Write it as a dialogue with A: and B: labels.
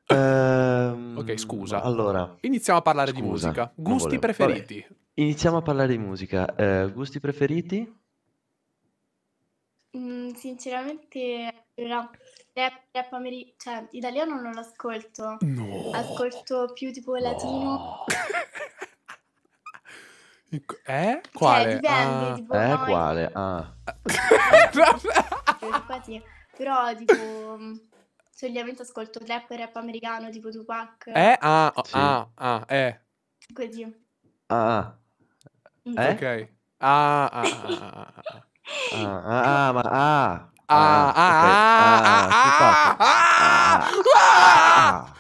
A: Ok, scusa.
B: Allora,
A: Iniziamo a parlare di
B: scusa,
A: musica.
B: non
A: Gusti
B: volevo. Vabbè,
A: preferiti?
B: iniziamo a parlare di musica. Gusti preferiti?
C: Sinceramente cioè italiano non lo ascolto.
A: No.
C: Ascolto più tipo latino.
B: No.
C: Cioè
A: Quale?
C: dipende, tipo no,
B: Quale? Ah.
C: questi qua sì. Però tipo solitamente ascolto trap e rap americano, tipo Tupac,
A: Ah,
B: Sì.
C: così.
B: Ah.
C: Mm.
B: Eh?
A: ok. Ah.
B: Ok. Tupac. Ah.